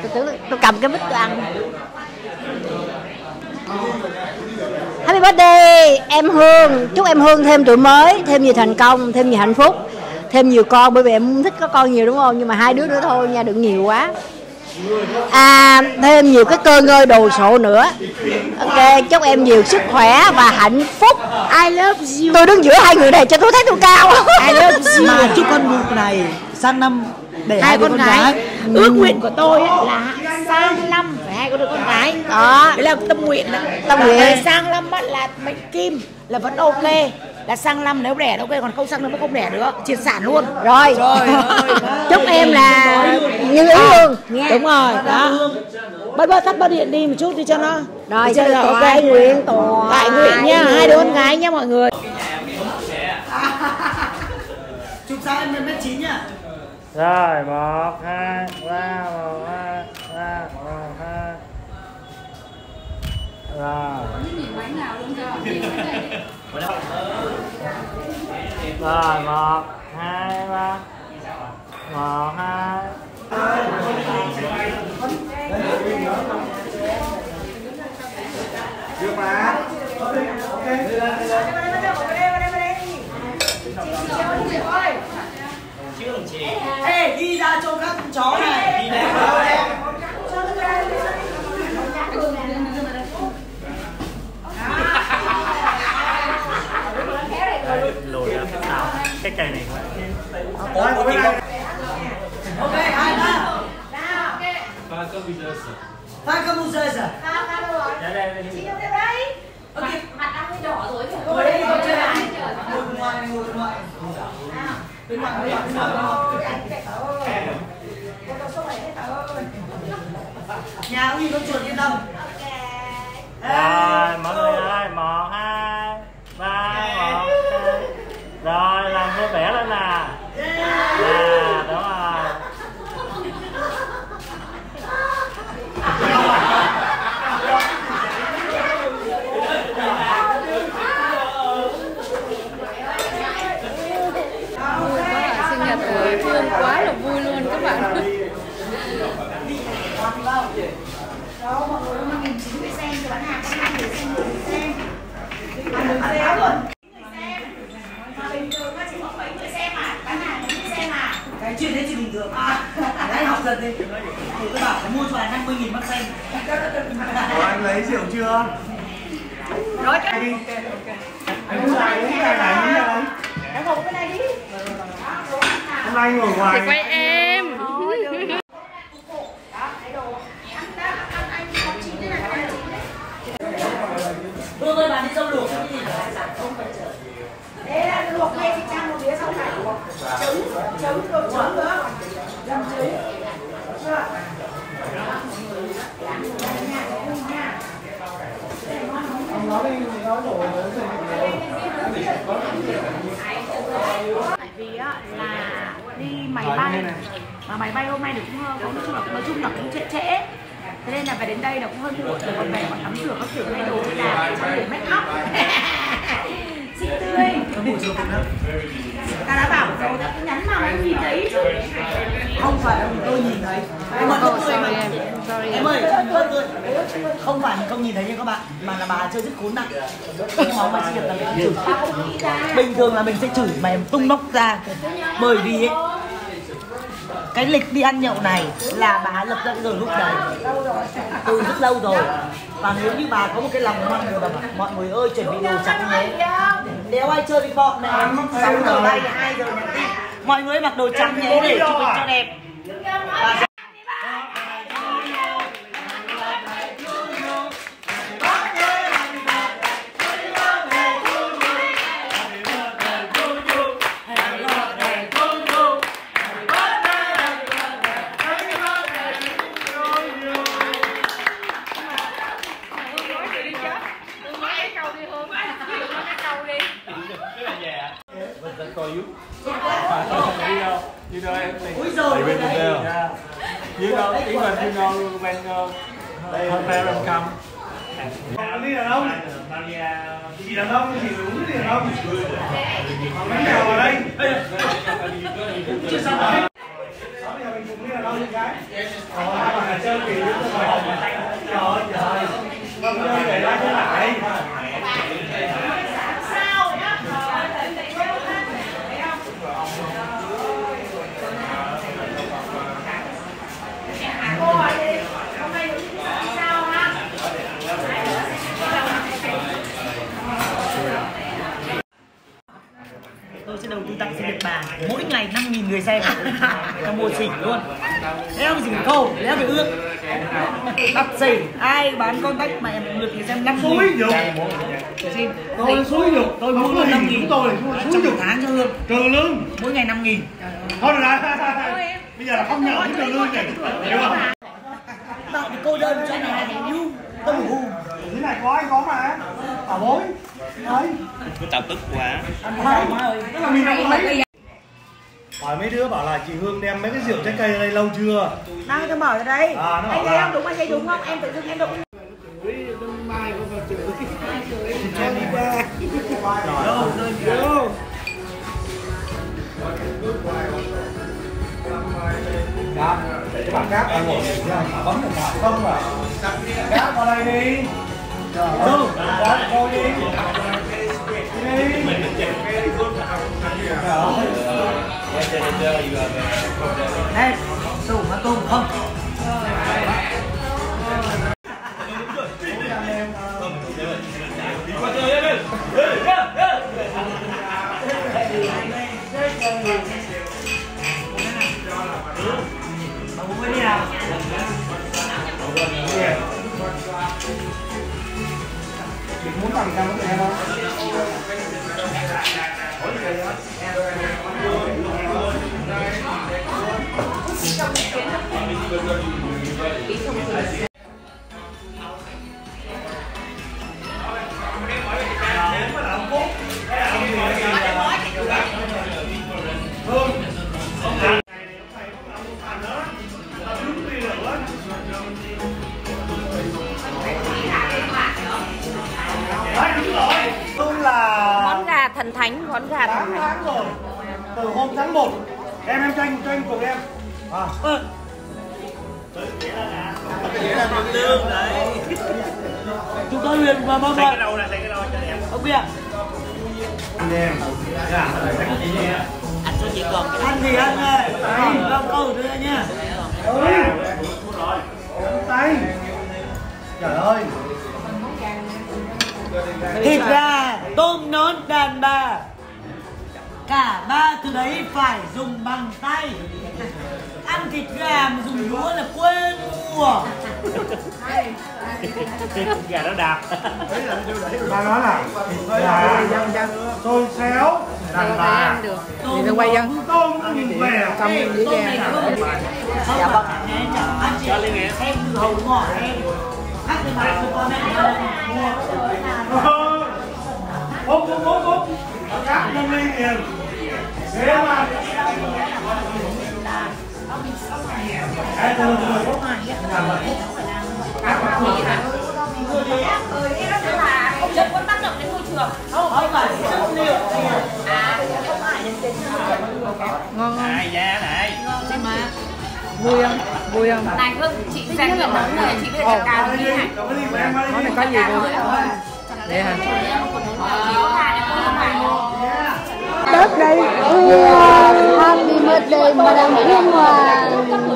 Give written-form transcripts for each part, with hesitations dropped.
tôi cầm cái mic tôi ăn. Happy birthday em Hương, chúc em Hương thêm tuổi mới, thêm nhiều thành công, thêm nhiều hạnh phúc, thêm nhiều con, bởi vì em thích có con nhiều đúng không? Nhưng mà 2 đứa nữa thôi nha, đừng nhiều quá. Thêm nhiều cái cơ ngơi đồ sộ nữa. Ok, chúc em nhiều sức khỏe và hạnh phúc. I love you. Tôi đứng giữa hai người này cho tôi thấy tôi cao. I love you. Mà chúc con Bụt này sang năm để 2 con gái. Ước nguyện của tôi là sang năm phải 2 con đứa con gái. Đó, đấy là tâm nguyện đó. Tâm nguyện. Sang năm là mệnh kim là vẫn ok, là sang năm nếu đẻ ok, còn không sang năm không đẻ được, triệt sản luôn. Rồi. Chúc em là như ý luôn nha. Đúng rồi đó. Bớt tắt bớt điện đi một chút đi cho nó. Rồi cho nó đại nguyện Đại nguyện nha, 2 đứa con gái nha mọi người. chúc sao em 1m9 nhá. Rồi 1 2 3 1 2 3 1 2. Rồi. Rồi 1 2 3 1 2. Được mà. Ê, đi ra cho các con chó này. Lùi ra phía sau. Cái cây này Ok, 2 3. Pha cơm mù rơi rồi. Mặt đang hơi đỏ rồi. Ngồi đây, ngồi chơi này. Ngồi ngoài, ngồi ngoài. Bên ngoài, bên ngoài. Nhà ông nhìn con chuột yên tâm. Rồi mọi người ơi, 1 2 3 1 2. Rồi làm vui vẻ lên nè. Đúng rồi. Sinh nhật của Phương quá là vui luôn các bạn. Đó, mọi người ơi, mình 9 người xem thì bán hàng có 5 người xem, 10 người xem. 5 người xem luôn. Mà bình thường nó chỉ có 7 người xem à, bán hàng 4 người xem à. Cái chuyện đấy chỉ bình thường. Đấy học dần đi. Thì tôi bảo mua cho là 50.000 bắt xem. Anh lấy rượu chưa? Rồi cho Anh uống này, uống này này, uống này. em ngồi bên này đi. Hôm nay ngồi ngoài. Quay em. Hương ơi, bà đi dâu luộc cái gì? Đây là luộc ngay thì trang một đĩa xong này. Trứng rồi trứng nữa. Dầm trứng. Ông nói đi, nói đổ Tại vì á là đi máy bay mà máy bay hôm nay được cũng nói chung là cũng trễ. Thế nên là phải đến đây là cũng hơi muộn, rồi còn về còn tắm rửa các kiểu thay đồ đi làm cho để make up. Xinh tươi. Ta đã bảo rồi, ta cứ nhắn mà em nhìn thấy chứ. Không phải tôi nhìn thấy. Em ơi, em ơi, không phải mình không nhìn thấy nha các bạn, mà là bà chơi rất khốn nạn. Cái món mà chị được là mình chửi. Bình thường là mình sẽ chửi mà em tung nóc ra, bởi vì ấy, cái lịch đi ăn nhậu này là bà lập ra rồi lúc đấy từ rất lâu rồi. Và nếu như bà có một cái lòng mong là mọi người ơi chuẩn bị đồ trắng nhé, nếu ai chơi với bọn này 6 giờ nay 2 giờ nhắn tin mọi người mặc đồ trắng nhé để chụp hình cho đẹp. You know everything. Úi giời ơi đấy. Yeah. You know even you know when her parents come. Đi đàn ông. Chị đàn ông thì đúng đi đàn ông. Bánh bèo ở đây. Chưa xong rồi. mình cùng đi là đâu đi cái. Hai bạn là chơi kỳ chứ không phải. Trời. Không chơi để ra cái lại. Tôi sẽ đầu tư tặng xe Nhật Bản mỗi ngày 5.000 người xem trong mua xỉ luôn. Leo cái gì mà câu, leo cái ước đặt xỉ, ai bán con tách mà em được thì xem 5.000. Xúi dục. Tôi xúi dục. Tôi mua luôn 5.000. Tôi xúi dục tháng cho Hương. Trừ lương. Mỗi ngày 5.000. Thôi rồi. Bây giờ là không nhận cái trừ lương này. Hiểu không? Tặng cái cô đơn cho này yêu tâm hồn. Thế này có anh có mà. Bảo bối. Đấy. Tôi tao tức quá. Tức là mình đang lấy. Hỏi mấy đứa bảo là chị Hương đem mấy cái rượu trái cây ở đây lâu chưa? Đang cho mở ra đây. À, nó anh bảo thấy là... không? Đúng anh thấy đúng không? Em tự dưng em đúng. Cho đi qua. Đâu. Đó, để cho bạn Cáp ăn ngồi bấm điện thoại không à. Cáp vào đây đi. Đâu, cô đi. Đây, tủ mà tôm không? Bố đi nào. Chị muốn làm sao với em không? Món gà thần thánh, món gà thần 8 thánh. tháng rồi. Từ hôm tháng 1. Em tranh cùng em. À. Nghĩa là tiền lương đấy. Chúng tôi liền và mong Cái đầu này, cái đầu cho em. ông kia. Anh em. Dạ, Ăn cho chị còn. Ăn gì ăn ơi. Không câu nữa nha. Tay. Trời ơi. Thịt gà, tôm nón, đàn bà. Cả ba thứ đấy phải dùng bằng tay. Ăn thịt gà mà dùng đũa là quên mua. Gà nó đạp. Ta nói là thịt gà xôi xéo đàn bà. Thì nó quay dân. Tôm nó nhìn về Cầm dĩ ra. Dạ vâng. Anh chị em từ hầu ngỏ em. Hát cái bài của con em. Bốp. Cắt nâng ly kìa. Thế mà. Chất có tác động đến môi trường. Không phải chất liệu. Không phải đến tính Ngon không? Này giá này. Xem mà. Vui không? Vui không? này Hương, chị sang nhận nóng này, chị bây giờ cào như này. Món này có gì vui? Vậy hả? Birthday, happy birthday Madame Hương Hoàng.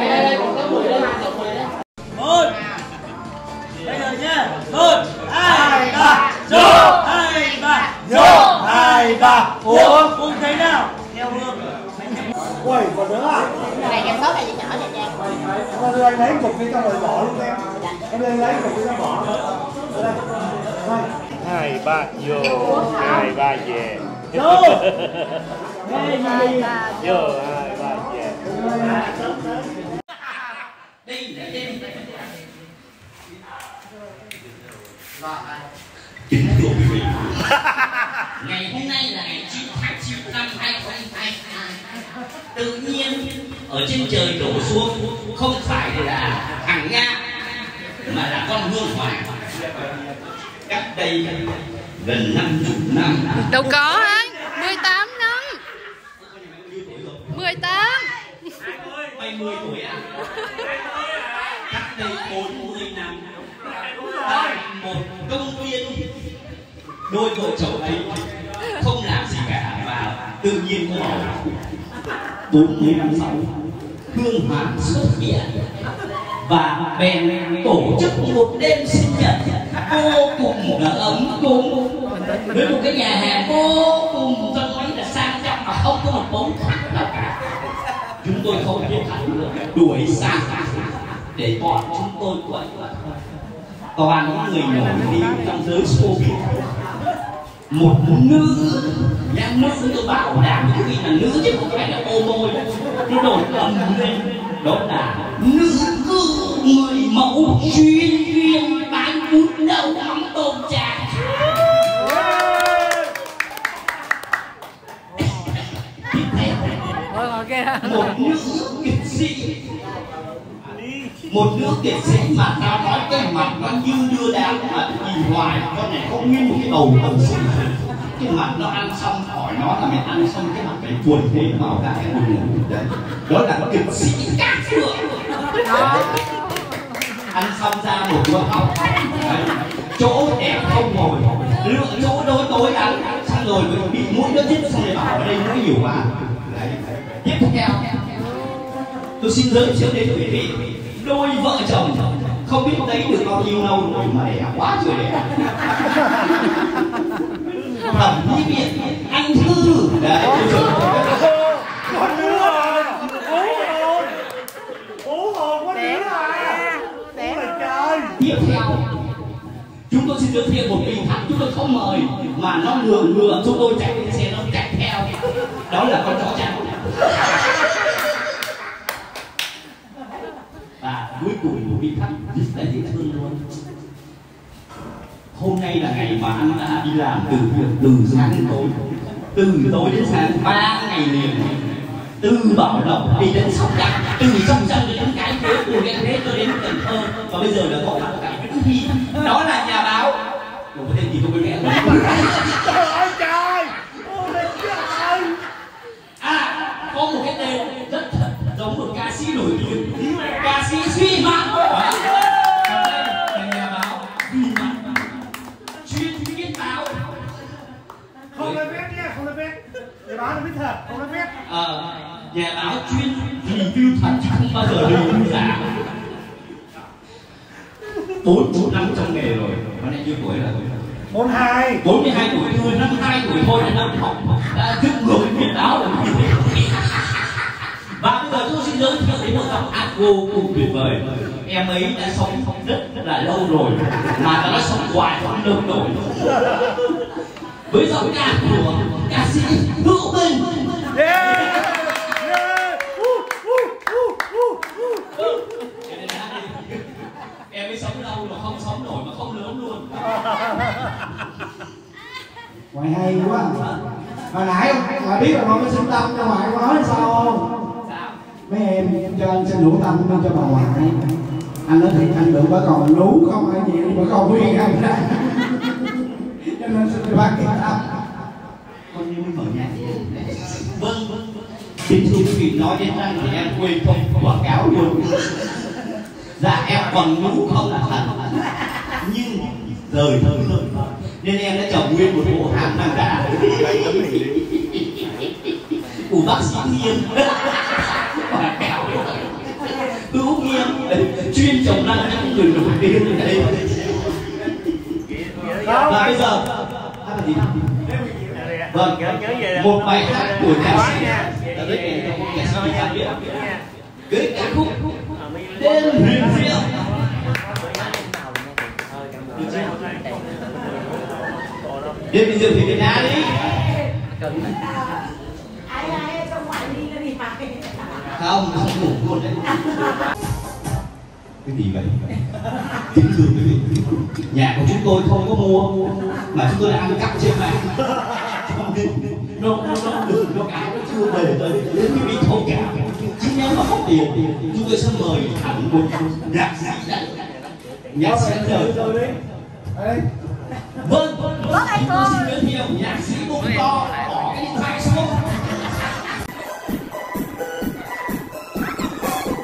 Một. Bây giờ nhá. 1, 2, 3. Vô 2, 3. Vô 2, 3. Ủa, cùng thấy nào? Theo Hương. Ui, còn nữa à? Này em sốt này chị nhỏ này nha. Em đưa anh lấy cục đi cho rồi bỏ luôn em. Em đưa anh lấy cục đi cho bỏ. Đây. 2, 3 vô. 2, 3 về. Vô. Đây gì? Vô 2, 3 về. Kính thưa quý vị, ngày hôm nay là ngày 9 tháng 9 năm 2022. Tự nhiên ở trên trời đổ xuống không phải là hàng Nga mà là con Hương Hoàng. Cách đây gần 50 năm. Đâu có anh, 18 năm. 18. Mày 10 tuổi à? Cách đây 40 năm, tại một công viên, đôi vợ chồng ấy không làm gì cả và tự nhiên có bảo 40 năm sau Hương Hoán xuất hiện và bèn tổ chức một đêm sinh nhật vô cùng là ấm cúng với một cái nhà hàng vô cùng tôi nói là sang trọng mà không có một bóng khách nào cả. Chúng tôi không biết đuổi sang để bọn chúng tôi quậy toàn những người nổi tiếng trong giới showbiz. Một nữ, nam nữ tôi bảo đảm những vị là nữ chứ không phải là ô môi, nó nổi ầm lên, đó là nữ cư người mẫu chuyên viên bán bún đậu mắm tôm chả. Một nữ kiệt sĩ mà tao nói cái mặt nó như đưa đám mà nhìn hoài con này không như một cái đầu tầm sụn, cái mặt nó ăn xong hỏi nó là mày ăn xong cái mặt mày buồn thế bảo ra cái buồn ngủ đấy, đó là kiệt sĩ Cát Phượng. Ăn xong ra một bữa học chỗ đẹp không ngồi, lựa chỗ tối ăn xong rồi bị mũi nó chích xong rồi bảo ở đây mũi nhiều quá. Tiếp theo tôi xin giới thiệu đến quý vị đôi vợ chồng không biết đấy được bao nhiêu lâu rồi mà đẻ quá trời đẻ. Thẩm Mỹ Viện, anh Thư đấy. Con đứa rồi, ú hồn quá đứa rồi. Tiếp theo chúng tôi xin giới thiệu một vị khách chúng tôi không mời mà nó ngừa chúng tôi chạy lên xe nó chạy theo, đó là con chó trắng. Và cuối cùng một vị khách rất là dễ thương luôn. Hôm nay là ngày mà anh đã đi làm từ sáng đến tối, từ tối đến sáng 3 ngày liền, từ Bảo Lộc đi đến Sóc Trăng, từ Sóc Trăng đến Cái Thế, từ Cái Thế cho đến Cần Thơ, và bây giờ là có cả Vĩnh Hy, đó là nhà báo. Ủa có tên gì tôi quên mẹ rồi. Trời ơi trời, có một cái tên rất thật giống một ca sĩ nổi tiếng, ca sĩ Duy Mãn. Nhà báo Duy Mãn chuyên viết báo. không được biết nha, không được biết. Nhà báo là biết thật, không được biết. Nhà báo chuyên review thật chứ không bao giờ review giả. 40 năm trong nghề rồi, hôm nay nhiêu tuổi rồi? 42 tuổi, thôi 52 tuổi thôi là năm học đã thức ngược viết báo rồi. Và bây giờ tôi xin giới thiệu đến một giọng hát vô cùng tuyệt vời. Em ấy đã sống rất là lâu rồi mà đã sống hoài không đâu nổi. Với giọng ca của ca sĩ Hữu Bình. Em ấy sống lâu mà không sống nổi mà không lớn luôn. Ngoại hay quá. Hồi nãy ngoại biết là con có xin tâm cho ngoại có nói sao không? Mấy em cho anh xin đủ tâm cho bà ngoại. Anh nói thiệt anh đừng có còn nú không hay gì mà còn nguyên anh ra. Cho nên xin bác cái tâm. Con như mở nhạc. Vâng. Bình thường quý vị nói đến răng thì em quên không quảng cáo luôn. Dạ em còn nú không là thật. Nhưng rời thơm hơn nên em đã trồng nguyên một bộ hàm răng giả của bác sĩ Nghiêm. Hữu Nghiêm chuyên trồng răng cho người nổi tiếng ở đây. Và bây giờ vâng, một bài hát của ca sĩ là rất là ca sĩ Phan Việt với ca khúc Đêm Huyền Diệu. Đêm Huyền Diệu thì Việt Nam đi. Ai trong ngoại đi nó đi mà Không ngủ luôn đấy. Cái gì vậy? Kính thưa quý vị, nhà của chúng tôi không có mua mà chúng tôi đã ăn cắp trên mạng. Nó cái nó chưa về tới quý vị thông cảm. Chứ nếu mà có tiền chúng tôi sẽ mời hẳn một nhạc sĩ đấy. Nhạc sĩ đời. Vâng, tôi xin giới thiệu nhạc sĩ bụng to bỏ cái điện thoại xuống.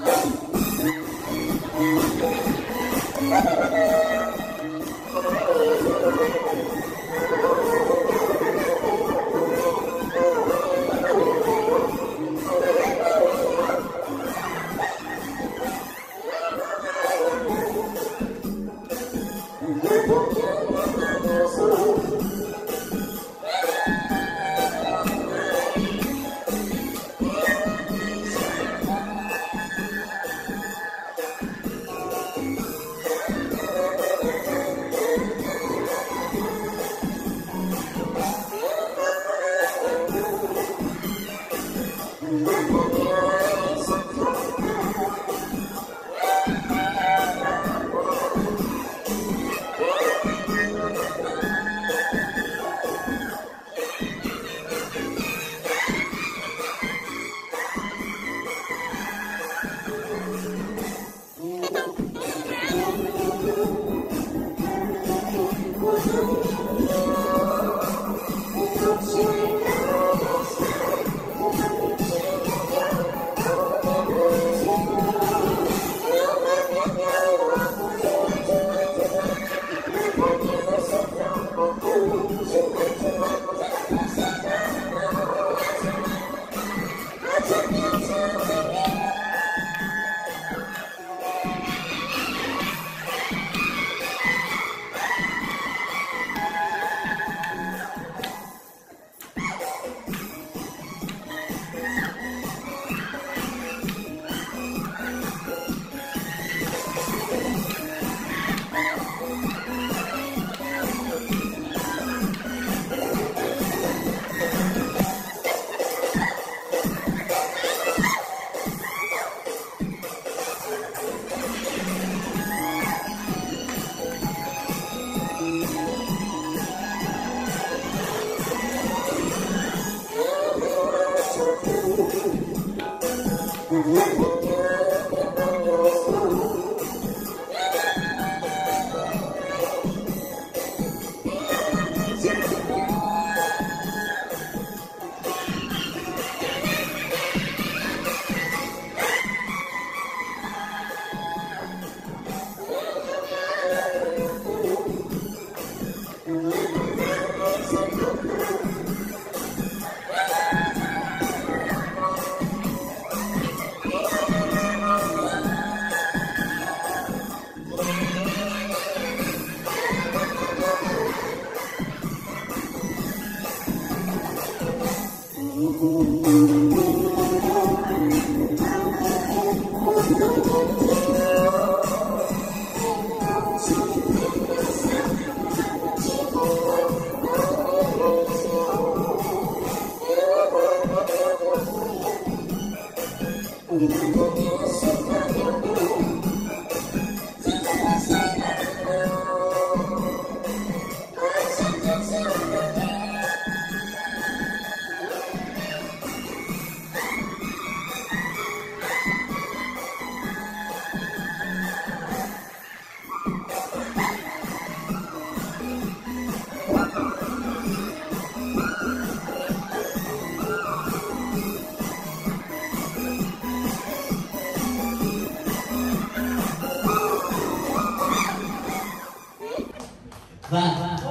Vâng,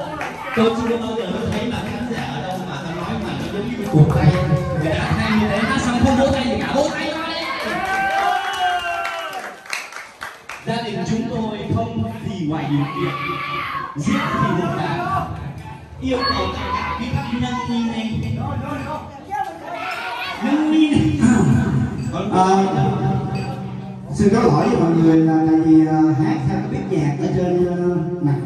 tôi chưa bao giờ tôi thấy mà khán giả ở đâu mà ta nói mà nó giống như cuộc tay người ta hay như thế, hát xong không vỗ tay thì cả vỗ tay thôi. Gia đình chúng tôi không gì ngoài điều kiện, giết thì một đàn, yêu cầu cả cái các nâng mi này, nâng mi này. Xin có lỗi với mọi người là vì hát theo cái biết nhạc ở trên mặt